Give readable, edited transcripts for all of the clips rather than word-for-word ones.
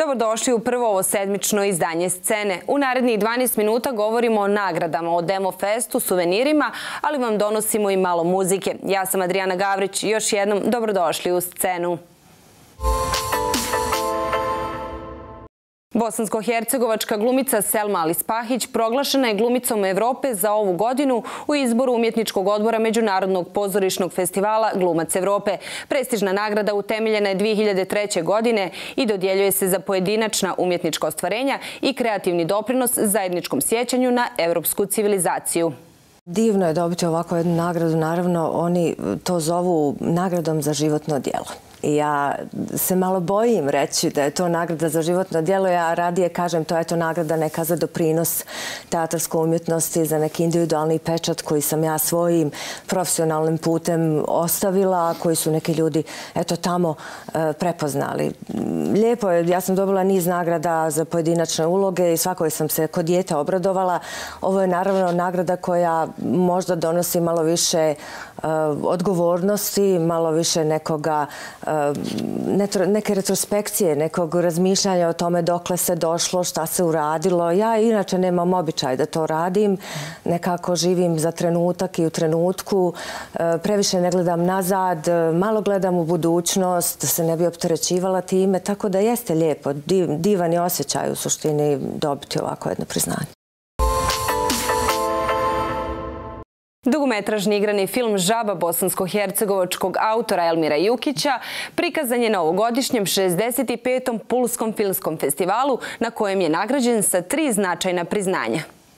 Dobrodošli u prvo ovo sedmično izdanje Scene. U narednih 12 minuta govorimo o nagradama, o Demo Festu, suvenirima, ali vam donosimo i malo muzike. Ja sam Adrijana Gavrić i još jednom dobrodošli u Scenu. Bosansko-hercegovačka glumica Selma Ali Spahić proglašena je glumicom Evrope za ovu godinu u izboru umjetničkog odbora Međunarodnog pozorišnog festivala Glumac Evrope. Prestižna nagrada utemeljena je 2003. godine i dodjeljuje se za pojedinačna umjetnička ostvarenja i kreativni doprinos zajedničkom sjećanju na evropsku civilizaciju. Divno je dobiti ovako jednu nagradu. Naravno, oni to zovu nagradom za životno djelo. I ja se malo bojim reći da je to nagrada za životno djelo. Ja radije kažem to je to nagrada neka za doprinos teatarskoj umjetnosti, za neki individualni pečat koji sam ja svojim profesionalnim putem ostavila, koji su neki ljudi tamo prepoznali. Lijepo je, ja sam dobila niz nagrada za pojedinačne uloge i svakoj sam se kod dijete obradovala. Ovo je naravno nagrada koja možda donosi malo više odgovornosti, malo više neke retrospekcije, nekog razmišljanja o tome dokle se došlo, šta se uradilo. Ja inače nemam običaj da to radim. Nekako živim za trenutak i u trenutku. Previše ne gledam nazad, malo gledam u budućnost, da se ne bi opterećivala time. Tako da jeste lijepo, divan je osjećaj u suštini dobiti ovako jedno priznanje. Dugometražni igrani film Žaba bosansko-hercegovačkog autora Elmira Jukića prikazan je na ovogodišnjem 65. Pulskom filmskom festivalu na kojem je nagrađen sa 3 značajna priznanja.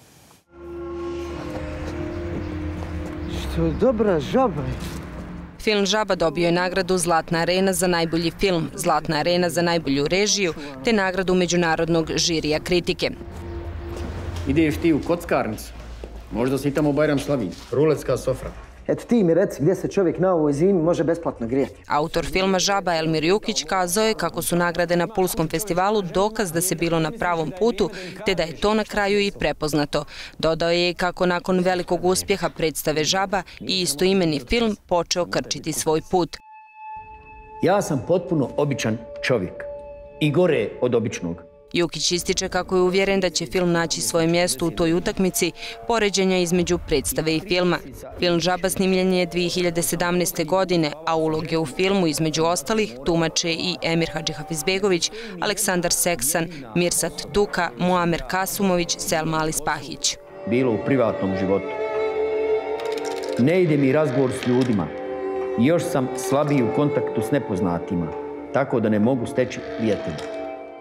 Što je dobra žaba. Film Žaba dobio je nagradu Zlatna arena za najbolji film, Zlatna arena za najbolju režiju te nagradu Međunarodnog žirija kritike. Ideš ti u kockarnicu? Možda se i tamo Bajram slavi. Ruletska sofra. Eto ti mi reci gdje se čovjek na ovoj zimi može besplatno grijati. Autor filma Žaba Elmir Jukić kazao je kako su nagrade na Pulskom festivalu dokaz da se bilo na pravom putu, te da je to na kraju i prepoznato. Dodao je kako nakon velikog uspjeha predstave Žaba i istoimeni film počeo krčiti svoj put. Ja sam potpuno običan čovjek. I gore od običnog. Jukić ističe kako je uvjeren da će film naći svoje mjesto u toj utakmici poređenja između predstave i filma. Film Žaba snimljen je 2017. godine, a uloge u filmu između ostalih tumače i Emir Hadžihafizbegović, Aleksandar Seksan, Mirsat Tuka, Muamer Kasumović, Selma Ali Spahić. Bilo u privatnom životu. Ne ide mi razgovor s ljudima. Još sam slabiji u kontaktu s nepoznatima, tako da ne mogu steći prijatelja.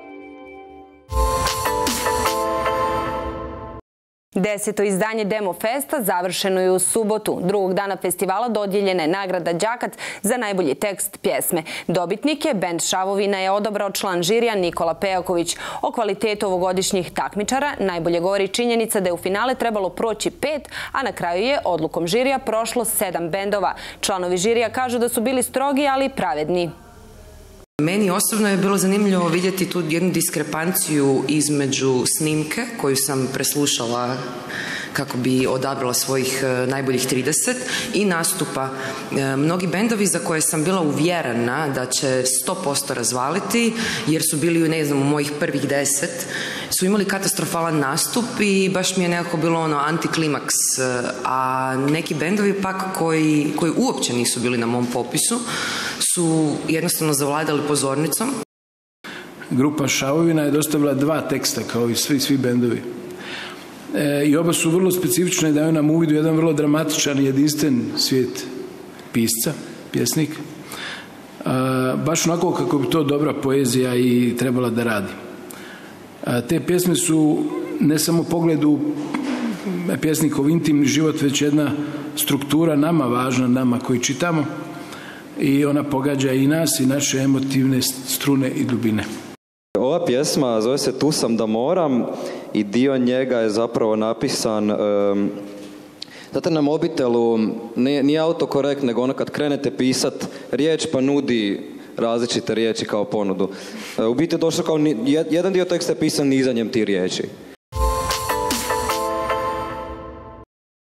10. izdanje Demo Festa završeno je u subotu. Drugog dana festivala dodijeljena je nagrada Đakat za najbolji tekst pjesme. Dobitnik je bend Šavovina je odabrao član žirija Nikola Pejaković. O kvalitetu ovogodišnjih takmičara najbolje govori činjenica da je u finale trebalo proći 5, a na kraju je odlukom žirija prošlo 7 bendova. Članovi žirija kažu da su bili strogi, ali pravedni. Meni osobno je bilo zanimljivo vidjeti tu jednu diskrepanciju između snimke koju sam preslušala kako bi odabrala svojih najboljih 30 i nastupa. Mnogi bendovi za koje sam bila uvjerena da će 100% razvaliti, jer su bili, ne znam, u mojih prvih 10, su imali katastrofalan nastup i baš mi je nekako bilo antiklimaks. A neki bendovi pak koji uopće nisu bili na mom popisu su jednostavno zavladali pozornicom. Grupa Šavovina je dostavila 2 teksta kao i svi bendovi. I oba su vrlo specifične, daju nam uvid u jedan vrlo dramatičan i jedinstven svijet pisca, pjesnik. Baš onako kako bi to dobra poezija i trebala da radi. Te pjesme su ne samo pogled u pjesnikov intimni život, već jedna struktura nama važna, nama koji čitamo. I ona pogađa i nas i naše emotivne strune i dubine. Ova pjesma zove se Tu sam da moram i dio njega je zapravo napisan znate, na mobitelu nije autokorekt, nego ono kad krenete pisat riječ pa nudi različite riječi kao ponudu. U biti je došlo kao jedan dio teksta je pisan nizanjem tih riječi.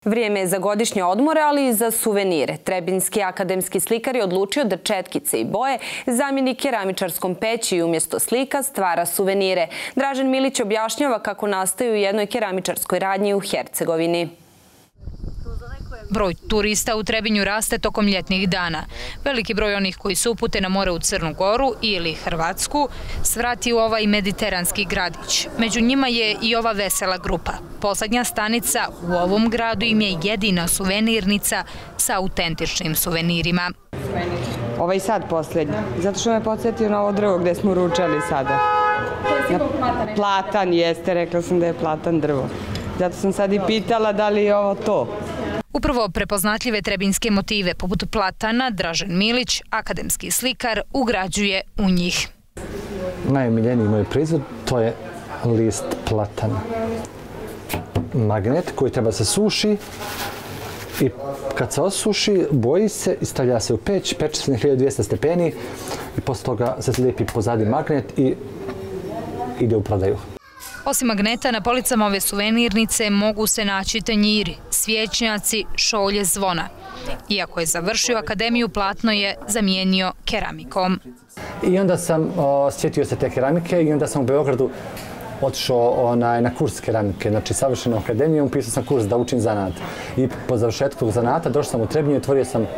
Vrijeme je za godišnje odmore, ali i za suvenire. Trebinski akademski slikar je odlučio da četkice i boje zamijeni keramičarskom peći i umjesto slika stvara suvenire. Dražen Milić objašnjava kako nastaju u jednoj keramičarskoj radnji u Hercegovini. Broj turista u Trebinju raste tokom ljetnih dana. Veliki broj onih koji se upute na more u Crnu Goru ili Hrvatsku svrati u ovaj mediteranski gradić. Među njima je i ova vesela grupa. Poslednja stanica u ovom gradu im je jedina suvenirnica sa autentičnim suvenirima. Ovaj sad posljednji, zato što me podsjetio na ovo drvo gdje smo ručali sada. To je simbol platane? Platan jeste, rekla sam da je platan drvo. Zato sam sad i pitala da li je ovo to. Upravo prepoznatljive trebinske motive poput platana Dražen Milić, akademski slikar, ugrađuje u njih. Najomiljeniji moj proizvod to je list platana. Magnet koji treba se suši i kad se osuši, boji se i stavlja se u peć, peče se na 1200 stepeni i posle toga se slijepi pozadi magnet i ide u prodaju. Osim magneta, na policama ove suvenirnice mogu se naći tanjiri, svjećnjaci, šolje, zvona. Iako je završio akademiju, platno je zamijenio keramikom. I onda sam sjetio se te keramike i onda sam u Beogradu otišao na kurs keramike, znači savršenom akademijom, upisao sam kurs da učim zanat. I po završetku zanata došao sam u Trebinju i otvorio sam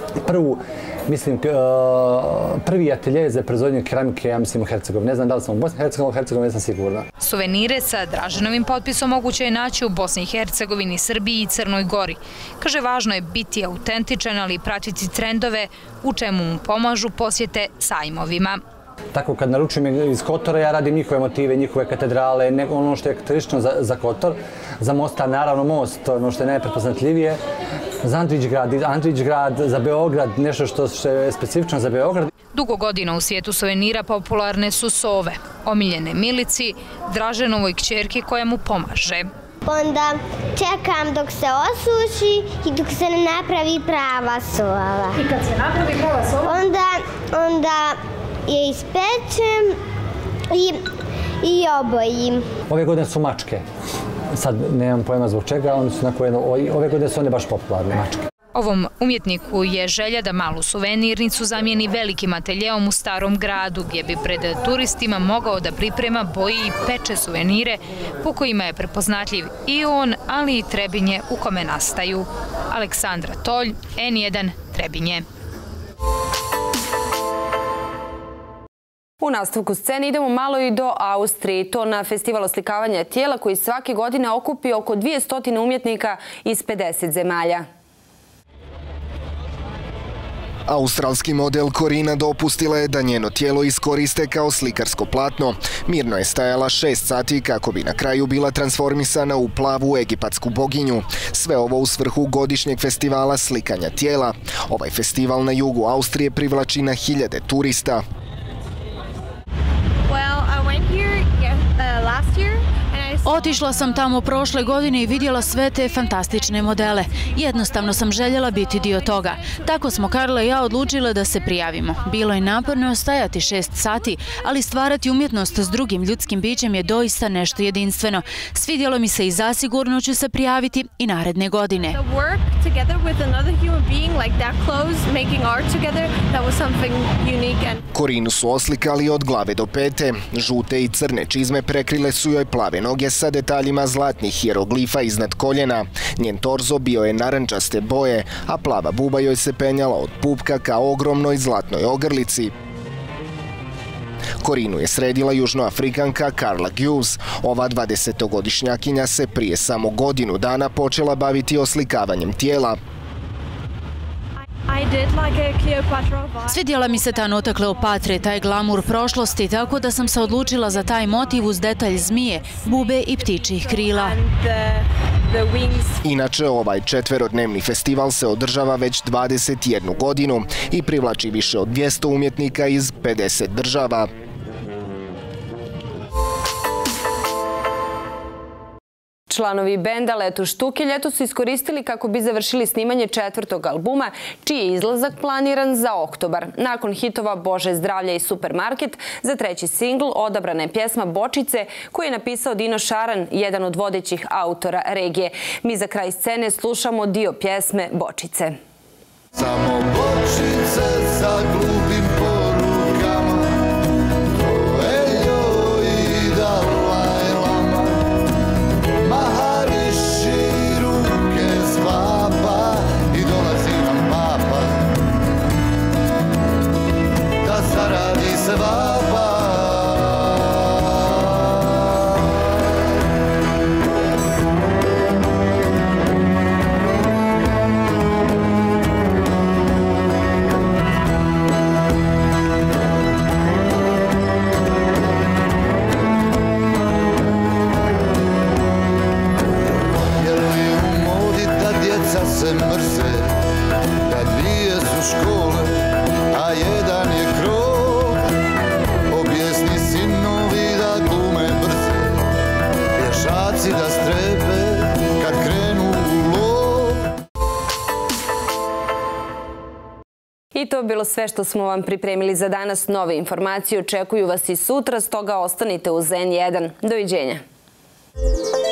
prvi atelje za proizvodnju keramike, ja mislim, u Hercegovini. Ne znam da li sam u Bosni i Hercegovini, nisam sigurna. Suvenire sa Draženovim potpisom moguće je naći u Bosni i Hercegovini, Srbiji i Crnoj Gori. Kaže, važno je biti autentičan, ali i pratiti trendove, u čemu mu pomažu posjete sajmovima. Tako kad naručujem iz Kotora, ja radim njihove motive, njihove katedrale, ono što je karakteristično za Kotor. Za Mostar, naravno, most, ono što je najprepoznatljivije. Za Andrićgrad, za Beograd, nešto što je specifično za Beograd. Dugo godina u svijetu suvenira popularne su sove, omiljene Milici, Draženovoj kćerki koja mu pomaže. Onda čekam dok se osuši i dok se ne napravi prava sova. I kad se napravi prava sova? Onda je ispečem i obojim. Ove godine su mačke. Sad nemam pojma zbog čega, ove godine su one baš popularne mačke. Ovom umjetniku je želja da malu suvenirnicu zamijeni velikim ateljeom u Starom gradu, gdje bi pred turistima mogao da priprema, boji i peče suvenire po kojima je prepoznatljiv i on, ali i Trebinje u kome nastaju. Aleksandra Tolj, N1, Trebinje. U nastavku scene idemo malo i do Austrije, to na festival oslikavanja tijela koji svake godine okupi oko 200 umjetnika iz 50 zemalja. Australski model Corina dopustila je da njeno tijelo iskoriste kao slikarsko platno. Mirno je stajala 6 sati kako bi na kraju bila transformisana u plavu egipatsku boginju. Sve ovo u svrhu godišnjeg festivala slikanja tijela. Ovaj festival na jugu Austrije privlači na hiljade turista. Otišla sam tamo prošle godine i vidjela sve te fantastične modele. Jednostavno sam željela biti dio toga. Tako smo Karla i ja odlučile da se prijavimo. Bilo je naporno stajati 6 sati, ali stvarati umjetnost s drugim ljudskim bićem je doista nešto jedinstveno. Svidjelo mi se i zasigurno ću se prijaviti i naredne godine. Corinu su oslikali od glave do pete. Žute i crne čizme prekrile su joj plave noge sa detaljima zlatnih hieroglifa iznad koljena. Njen torzo bio je narančaste boje, a plava buba joj se penjala od pupka ka ogromnoj zlatnoj ogrlici. Corinu je sredila južnoafrikanka Carla Hughes. Ova 20-godišnjakinja se prije samo godinu dana počela baviti oslikavanjem tijela. Svidjela mi se ta nota Kleopatre, taj glamur prošlosti, tako da sam se odlučila za taj motiv uz detalj zmije, bube i ptičjih krila. Inače, ovaj 4-dnevni festival se održava već 21 godinu i privlači više od 200 umjetnika iz 50 država. Članovi benda Leto Štuke ljeto su iskoristili kako bi završili snimanje 4. albuma, čiji je izlazak planiran za oktobar. Nakon hitova Bože zdravlja i Supermarket, za 3. singl odabrana je pjesma Bočice, koju je napisao Dino Šaran, jedan od vodećih autora regije. Mi za kraj scene slušamo dio pjesme Bočice. Samo bočice sa glupim porukama, Koeljo i Dalaj Lama, mahariši ruke s papa i dolazi nam papa, da zaradi se vapa. Se mrze, da dvije su škole, a jedan je krov. Objesni sinovi da glume brze, pješaci da strepe kad krenu u lov. I to je bilo sve što smo vam pripremili za danas. Nove informacije očekuju vas i sutra, stoga ostanite uz N1. Doviđenja.